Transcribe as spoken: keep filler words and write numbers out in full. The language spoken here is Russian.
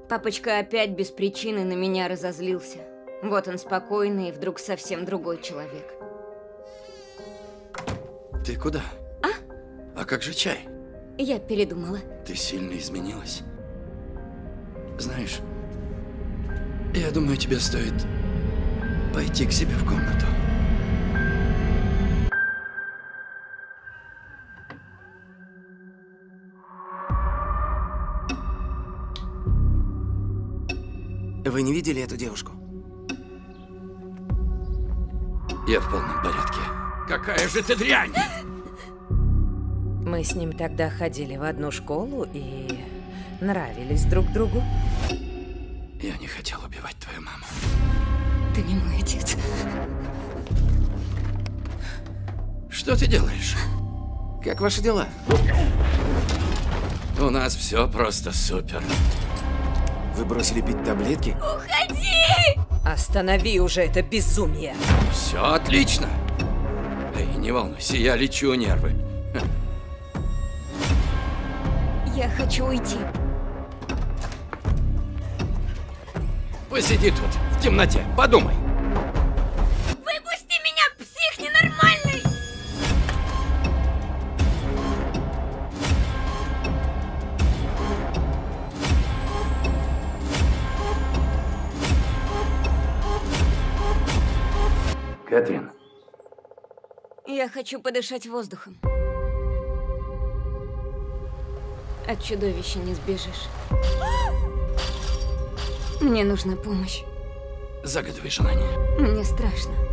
Папочка опять без причины на меня разозлился. Вот он спокойный и вдруг совсем другой человек. Ты куда? А? А как же чай? Я передумала. Ты сильно изменилась. Знаешь, я думаю, тебе стоит пойти к себе в комнату. Вы не видели эту девушку? Я в полном порядке. Какая же ты дрянь! Мы с ним тогда ходили в одну школу и нравились друг другу. Я не хотел убивать твою маму. Ты не мой отец. Что ты делаешь? Как ваши дела? У нас все просто супер. Вы бросили пить таблетки? Уходи! Останови уже это безумие. Все отлично. Эй, не волнуйся, я лечу нервы. Я хочу уйти. Посиди тут, в темноте, подумай. Выпусти меня, псих ненормальный! Кэтрин. Я хочу подышать воздухом. От чудовища не сбежишь. Мне нужна помощь. Загадывай желание. Мне страшно.